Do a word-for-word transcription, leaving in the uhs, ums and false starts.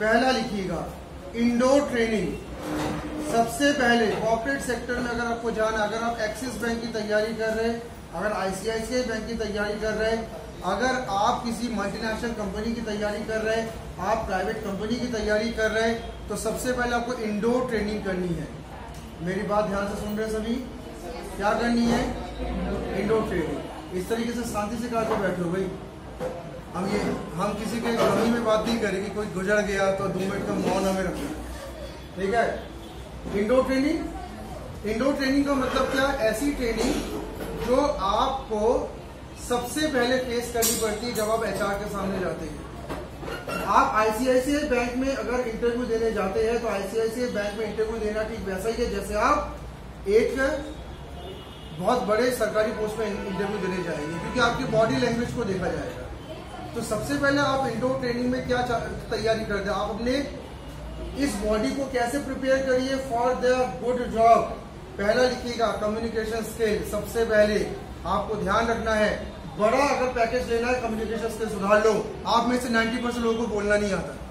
पहला लिखिएगा indoor training. सबसे पहले कॉर्पोरेट सेक्टर में अगर आपको जाना, अगर आप एक्सिस बैंक की तैयारी कर रहे हैं, अगर आईसीआईसीआई बैंक की तैयारी कर रहे हैं, अगर आप किसी मल्टीनेशनल कंपनी की तैयारी कर रहे हैं, आप प्राइवेट कंपनी की तैयारी कर रहे हैं, तो सबसे पहले आपको इंडोर ट्रेनिंग करनी है। मेरी बात ध्यान से सुन रहे हैं सभी? क्या करनी है? Indoor training. इस तरीके से शांति से काट के बैठो भाई। हम ये हम किसी के गमी में बात नहीं करेंगे, कोई गुजर गया तो दो मिनट का मौन हमें रखना, ठीक है? Indoor training. इंडोर ट्रेनिंग का मतलब क्या? ऐसी ट्रेनिंग जो आपको सबसे पहले फेस करनी पड़ती है जब आप एचआर के सामने जाते हैं। आप आईसीआईसीआई बैंक में अगर इंटरव्यू देने जाते हैं तो आईसीआईसीआई बैंक में इंटरव्यू देना ठीक वैसा ही है जैसे आप एक बहुत बड़े सरकारी पोस्ट में इंटरव्यू देने जाएंगे, क्योंकि आपकी बॉडी लैंग्वेज को देखा जाएगा। तो सबसे पहले आप इंडोर ट्रेनिंग में क्या तैयारी करते हैं? आप अपने इस बॉडी को कैसे प्रिपेयर करिए फॉर द गुड जॉब। पहला लिखिएगा कम्युनिकेशन स्किल। सबसे पहले आपको ध्यान रखना है, बड़ा अगर पैकेज लेना है कम्युनिकेशन स्किल सुधार लो। आप में से नब्बे परसेंट लोगों को बोलना नहीं आता।